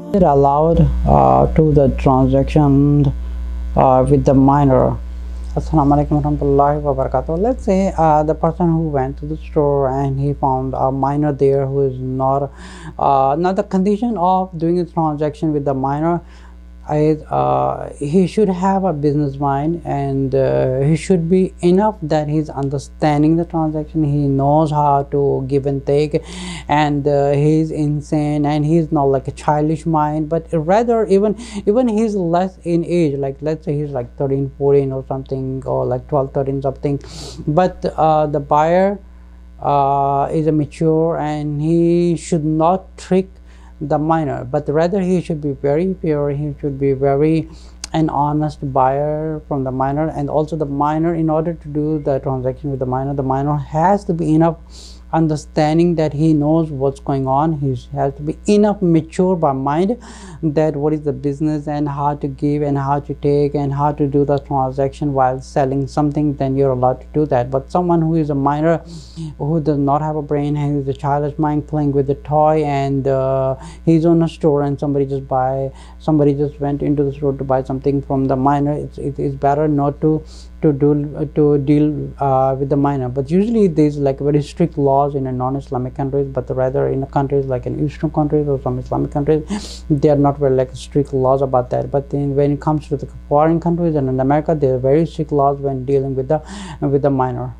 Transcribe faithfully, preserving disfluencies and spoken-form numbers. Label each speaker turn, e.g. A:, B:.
A: it allowed uh, to the transaction uh, with the minor. Assalamu alaikum warahmatullahi wabarakatuh. Let's say uh, the person who went to the store and he found a minor there who is not uh, now the condition of doing a transaction with the minor is uh, he should have a business mind, and uh, he should be enough that he's understanding the transaction, he knows how to give and take, and uh, he's insane and he's not like a childish mind, but rather even even he's less in age, like let's say he's like thirteen fourteen or something, or like twelve thirteen something, but uh, the buyer uh, is a mature and he should not trick the minor, but rather he should be very pure, he should be very an honest buyer from the minor. And also the minor, in order to do the transaction with the minor, the minor has to be enough understanding that he knows what's going on, he has to be enough mature by mind that what is the business and how to give and how to take and how to do the transaction while selling something, then you're allowed to do that. But someone who is a minor, who does not have a brain, who is a childish mind playing with a toy, and uh, he's on a store and somebody just buy somebody just went into the store to buy something from the minor, it's, it is better not to to do to deal uh, with the minor. But usually there's like very strict laws in a non-Islamic countries, but rather in countries like in Eastern countries or some Islamic countries, they are not very like strict laws about that. But then when it comes to the foreign countries and in America, there are very strict laws when dealing with the with the minor.